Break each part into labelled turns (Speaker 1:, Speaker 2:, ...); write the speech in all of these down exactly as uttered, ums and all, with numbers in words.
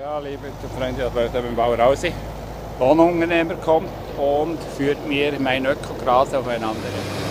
Speaker 1: Ja, liebe Freunde, ich bin beim Bauer raus. Lohnunternehmer kommt und führt mir mein Ökogras auf ein anderes.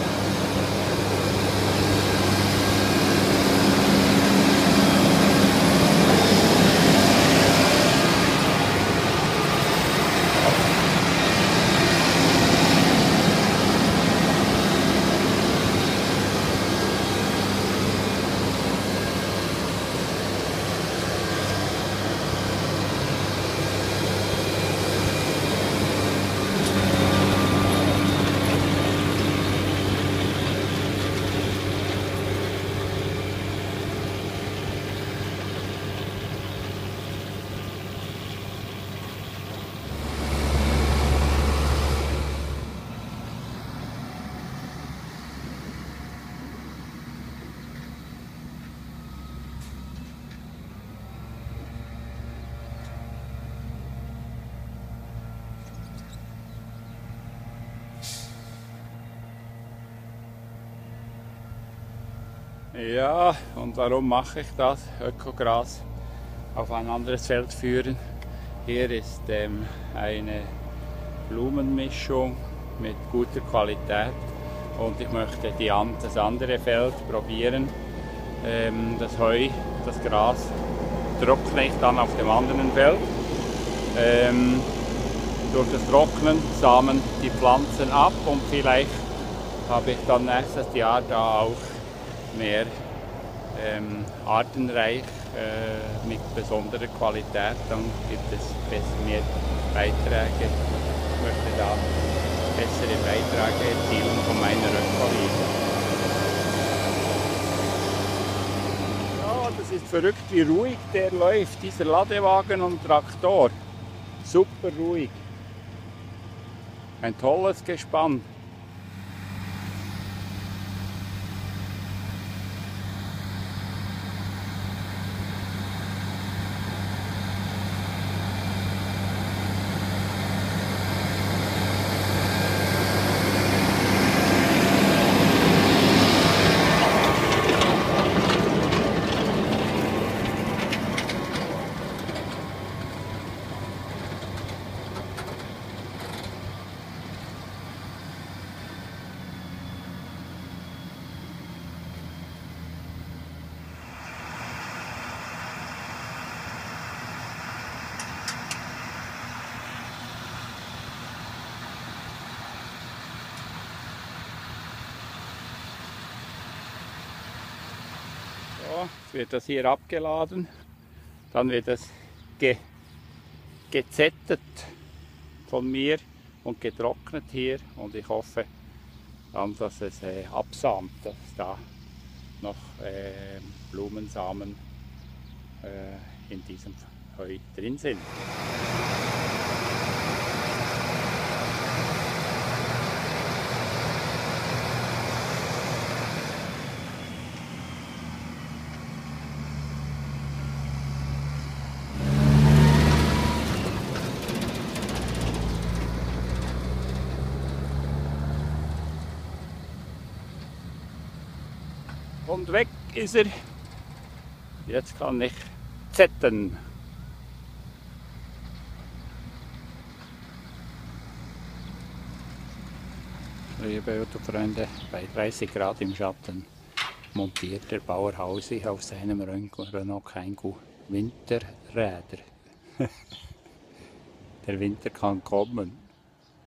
Speaker 1: Ja, und warum mache ich das? Ökogras auf ein anderes Feld führen. Hier ist ähm, eine Blumenmischung mit guter Qualität und ich möchte die, das andere Feld probieren. Ähm, das Heu, das Gras trockne ich dann auf dem anderen Feld. Ähm, durch das Trocknen samen die Pflanzen ab und vielleicht habe ich dann nächstes Jahr da auch mehr ähm, artenreich äh, mit besonderer Qualität, dann gibt es besser mehr Beiträge. Ich möchte da bessere Beiträge erzielen von meiner Ökologie. Ja, das ist verrückt, wie ruhig der läuft, dieser Ladewagen und Traktor. Super ruhig. Ein tolles Gespann. So, jetzt wird das hier abgeladen, dann wird das ge gezettet von mir und getrocknet hier und ich hoffe dann, dass es äh, absamt, dass da noch äh, Blumensamen äh, in diesem Heu drin sind. Und weg ist er. Jetzt kann ich zetten. Liebe Autofreunde, bei dreißig Grad im Schatten montiert der Bauer Hausi auf seinem Renault Kangoo Winterräder. Der Winter kann kommen.